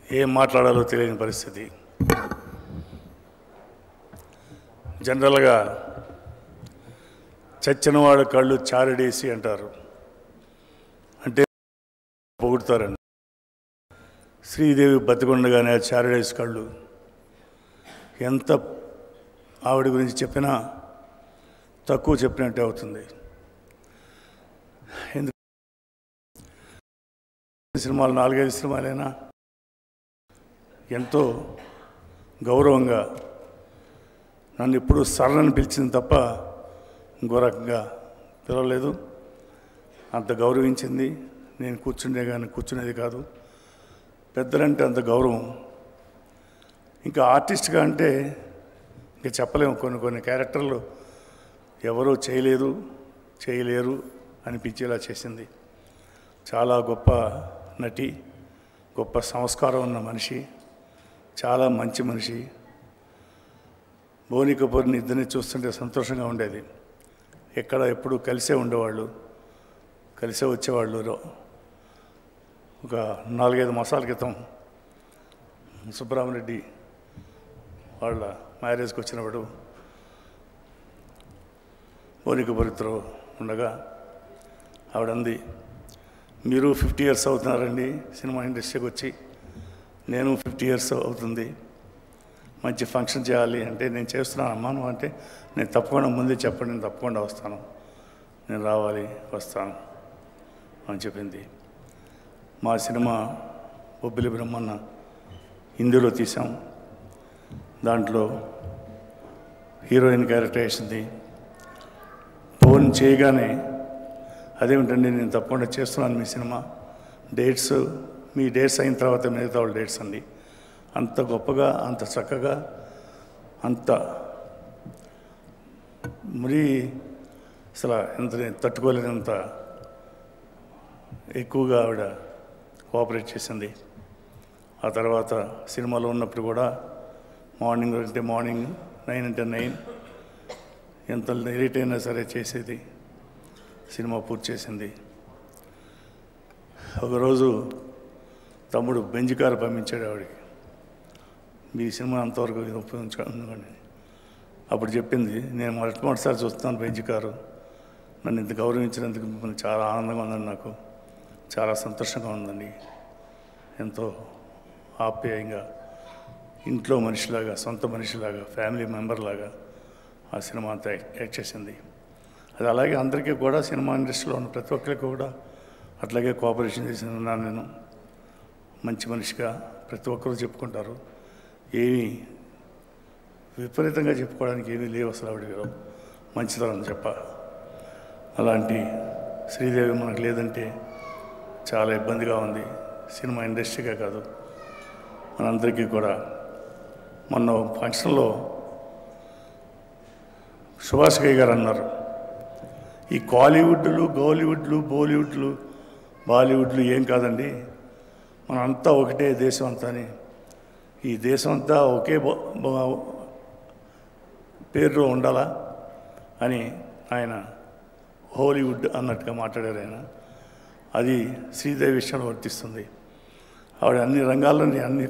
ఏం మాట్లాడాలో తెలియని పరిస్థితి. జనరల్గా చచ్చినవాడు కళ్ళు చారడేసి అంటారు, అంటే పొగుడుతారండి. శ్రీదేవి బతికొండగానే చారడేసి కళ్ళు ఎంత ఆవిడ గురించి చెప్పినా తక్కువ చెప్పినట్టే అవుతుంది. ఎందుకు సినిమాలు 4-5 సినిమాలైనా ఎంతో గౌరవంగా నన్ను ఎప్పుడు సరళని పిలిచింది తప్ప ఇంకో రకంగా పిలవలేదు. అంత గౌరవించింది. నేను కూర్చునేది కాదు. పెద్దలంటే అంత గౌరవం. ఇంకా ఆర్టిస్ట్గా అంటే ఇంకా చెప్పలేము. కొన్ని క్యారెక్టర్లు ఎవరూ చేయలేరు అనిపించేలా చేసింది. చాలా గొప్ప నటి, గొప్ప సంస్కారం ఉన్న మనిషి, చాలా మంచి మనిషి. బోని కపూర్ని ఇద్దరిని చూస్తుంటే సంతోషంగా ఉండేది. ఎప్పుడు కలిసే ఉండేవాళ్ళు, కలిసే వచ్చేవాళ్ళు. ఒక 4-5 మాసాల క్రితం సుబ్బరామరెడ్డి వాళ్ళ మ్యారేజ్కి వచ్చినప్పుడు బోని కపూర్తో ఉండగా ఆవిడంది, మీరు 50 years అవుతున్నారండి సినిమా ఇండస్ట్రీకి వచ్చి, నేను 50 years అవుతుంది, మంచి ఫంక్షన్ చేయాలి అంటే నేను చేస్తున్నానమ్మా నువ్వు అంటే, నేను తప్పకుండా ముందే చెప్పండి, నేను తప్పకుండా వస్తాను, నేను వస్తాను అని చెప్పింది. మా సినిమా బొబ్బిలి బ్రహ్మన్న హిందీలో తీసాం. దాంట్లో హీరోయిన్ క్యారెక్టర్ వేసింది. ఫోన్ చేయగానే అదేమిటండి నేను తప్పకుండా చేస్తున్నాను మీ సినిమా మీ డేట్స్ అయిన తర్వాత మిగతా వాళ్ళ డేట్స్ అండి. అంత గొప్పగా, అంత చక్కగా, అంత మరీ అసలు ఎంత తట్టుకోలేనంత ఎక్కువగా ఆవిడ కోఆపరేట్ చేసింది. ఆ తర్వాత సినిమాలో ఉన్నప్పుడు కూడా మార్నింగ్ 9 అంటే 9 ఎంత లేట్ అయినా సరే చేసేది. సినిమా పూర్తి చేసింది. ఒకరోజు తమ్ముడు బెంజ్ కారు పంపించాడు ఆవిడకి, మీ సినిమా అంతవరకు ఉపయోగించుకోండి. అప్పుడు చెప్పింది, నేను మొట్టమొదటిసారి చూస్తున్నాను బెంజ్ కారు, నన్ను ఇంత గౌరవించినందుకు మిమ్మల్ని చాలా ఆనందంగా ఉందండి, నాకు చాలా సంతోషంగా ఉందండి. ఎంతో ఆప్యాయంగా, ఇంట్లో మనిషిలాగా, సొంత మనిషిలాగా, ఫ్యామిలీ మెంబర్ లాగా ఆ సినిమా అంతా యాక్ట్ చేసింది. అది అలాగే అందరికీ కూడా, సినిమా ఇండస్ట్రీలో ఉన్న ప్రతి ఒక్కరికి కూడా అట్లాగే కోఆపరేషన్ చేస్తున్నాను నేను. మంచి మనిషిగా ప్రతి ఒక్కరూ చెప్పుకుంటారు. ఏమీ విపరీతంగా చెప్పుకోవడానికి ఏమీ లేవు అసలు ఆవిడ మంచితనం చెప్ప. అలాంటి శ్రీదేవి మనకు లేదంటే చాలా ఇబ్బందిగా ఉంది. సినిమా ఇండస్ట్రీగా కాదు, మనందరికీ కూడా. మొన్న ఫంక్షన్లో సుభాష్ గయ్య గారు అన్నారు, ఈ కాలీవుడ్లు, గోలీవుడ్లు, బాలీవుడ్లు ఏం కాదండి, మనంతా ఒకటే దేశం అంతా అని. ఈ దేశం అంతా ఒకే పేరులో ఉండాలా అని ఆయన హాలీవుడ్ అన్నట్టుగా మాట్లాడారు ఆయన. అది శ్రీదేవి విషయంలో వర్తిస్తుంది. ఆవిడ అన్ని రంగాల్లోని, అన్ని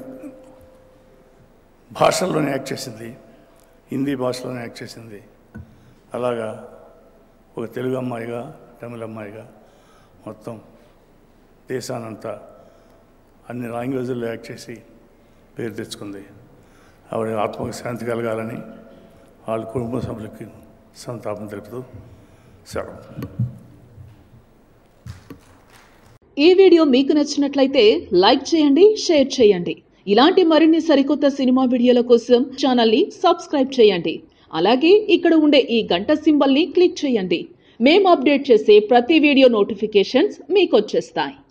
భాషల్లోనే యాక్ట్ చేసింది. హిందీ భాషలోనే యాక్ట్ చేసింది. అలాగా ఒక తెలుగు అమ్మాయిగా, తమిళ అమ్మాయిగా మొత్తం దేశానంతా అన్ని లాంగ్వేజ్లో యాక్ట్ చేసి పేరు తెచ్చుకుంది. ఆవిడ ఆత్మకు శాంతి కలగాలని వాళ్ళ కుటుంబ సభ్యులకి సంతాపం తెలుపుతూ సెలవు. ఈ వీడియో మీకు నచ్చినట్లయితే లైక్ చేయండి, షేర్ చేయండి. ఇలాంటి మరిన్ని సరికొత్త సినిమా వీడియోల కోసం ఛానల్ని సబ్స్క్రైబ్ చేయండి. అలాగే ఇక్కడ ఉండే ఈ గంట సింబల్ని క్లిక్ చేయండి. మేము అప్డేట్ చేసే ప్రతి వీడియో నోటిఫికేషన్స్ మీకు వచ్చేస్తాయి.